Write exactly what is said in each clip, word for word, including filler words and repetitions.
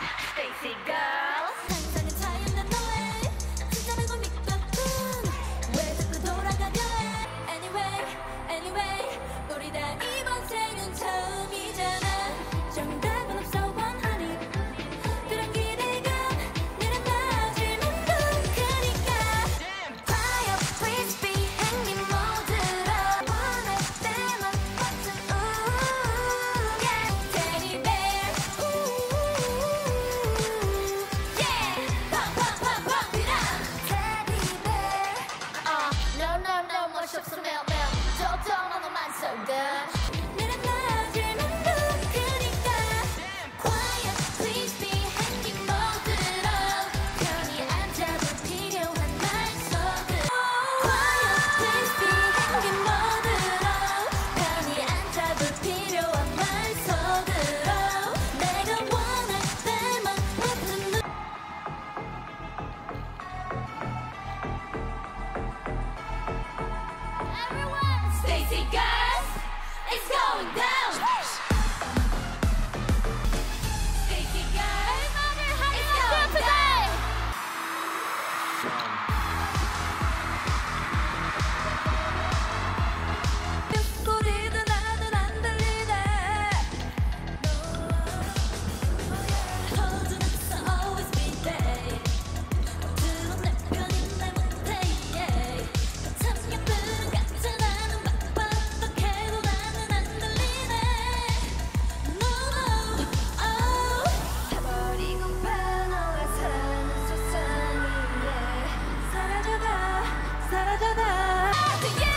Stacy girl. 항상 자유는 너의 진짜라고 믿거든. 왜 자꾸 돌아가려 해? Anyway, anyway, 우리 다 이번 생은 처음이잖아. 정답은 없어 원하니 그런 기대감 내란 마지막도 크니까. 과연 please be 행님 모드로 원할 때만 버튼 ooh yeah. Teddy bear ooh yeah. 팡팡팡팡 비랑 Teddy bear. Uh no no no 멋이 없어 매우 매우 도통 너만 so good. 내란 마지막도 크니까. 과연 please be 행님 모드로 편히 앉아볼 필요한 말 속으로. 과연 please be 행님 모드로 편히 앉아볼 필요한 말 속으로. 내가 원할 때만 버튼 누 Everyone, Stacy girls, it's going down. Stacy girls, it's going down. 소리도 나도 안 들리네. Holding us always be there. 들어 내 편인 날 못해 yeah. 참 예쁜 같은 나는 빡빡해도 나는 안 들리네. No no oh. 해버리고 봐 너가 사는 세상인데 사라져가 사라져가. To you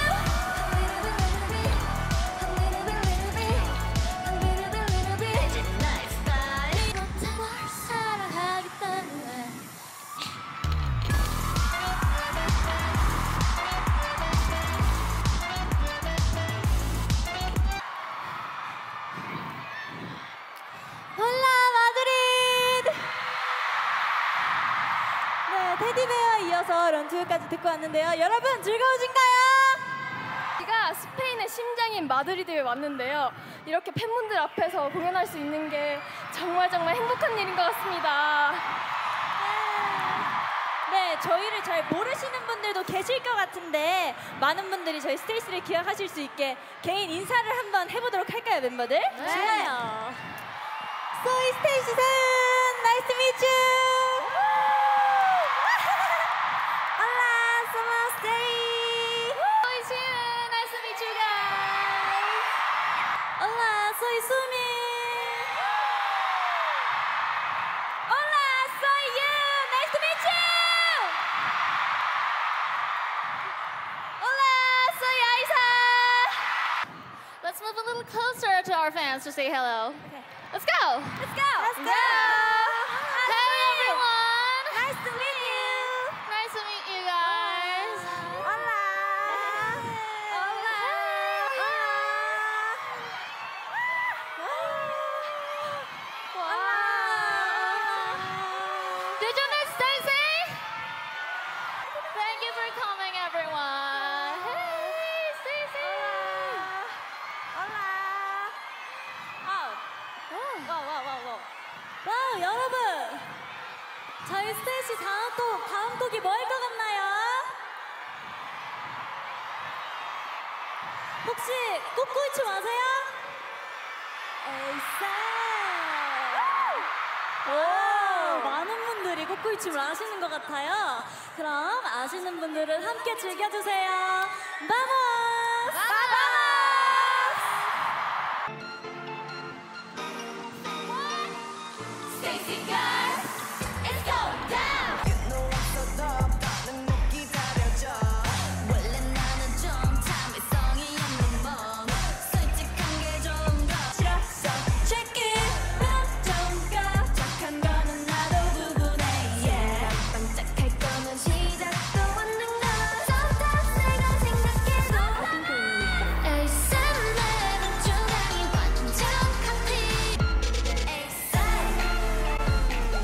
a little bit little bit a little bit little bit a little bit little bit nice style. 너 널 사랑하겠다네. 홀라 마드리드. 네, 테디베어에 이어서 런투까지 듣고 왔는데요. 여러분 즐거우신가요? 제가 스페인의 심장인 마드리드에 왔는데요. 이렇게 팬분들 앞에서 공연할 수 있는 게 정말 정말 행복한 일인 것 같습니다. 네, 저희를 잘 모르시는 분들도 계실 것 같은데 많은 분들이 저희 스테이시를 기억하실 수 있게 개인 인사를 한번 해보도록 할까요, 멤버들? 좋아요. 소이 스테이시 선, nice to meet you. Hola, somos Stay. Soy Sian, nice to meet you guys. Hola, soy Sumi. Hola, soy Yoon. Nice to meet you. Hola, soy Aisa. Let's move a little closer to our fans to say hello. Okay. Let's go. Let's go. Let's go. Hey everyone. Nice to meet you. Nice to meet you guys. Hola. Hola. Did you miss Stacy? Thank you for coming, everyone. Hey, Stacy. Hola. 와우, 와우, 와우, 와우. 와우, 여러분. 저희 스테이시 다음 곡, 다음 곡이 뭐일 것 같나요? 혹시 꽃꿀춤 아세요? 에이사. 오, 많은 분들이 꽃꿀춤을 아시는 것 같아요. 그럼 아시는 분들은 함께 즐겨주세요. Vamos! Vamos! Stacy girls, it's going down. 다른 못 기다려져. 원래 나는 좀 참을성이 없는 법. 솔직한 게 좀 더 싫었어. Check it, 넌 착한 거는 나도 구분해. Yeah. 반짝할 거면 시작도 없는 걸. Sometimes 내가 생각해도 에이쌤 내는 중앙이 완전 카피. 에이쌤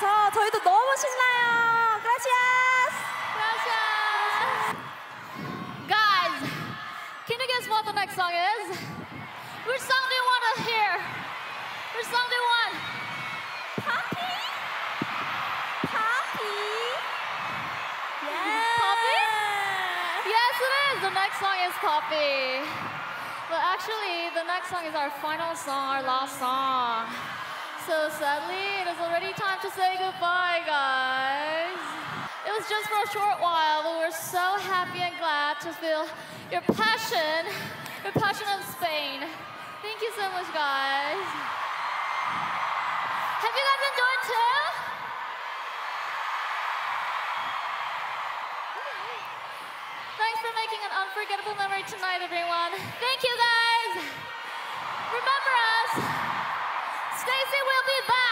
그래서 저희도 너무 신나요. Gracias. Gracias. Guys, can you guess what the next song is? Which song do you want to hear? Which song do you want? Poppy. Poppy. Yeah. Poppy? Yes, it is. The next song is Poppy. But actually, the next song is our final song, our last song. So sadly, it is already time to say goodbye, guys. It was just for a short while, but we're so happy and glad to feel your passion, your passion of Spain. Thank you so much, guys. Have you guys enjoyed too? Thanks for making an unforgettable memory tonight, everyone. Thank you, guys. Remember us. Stacy will be back.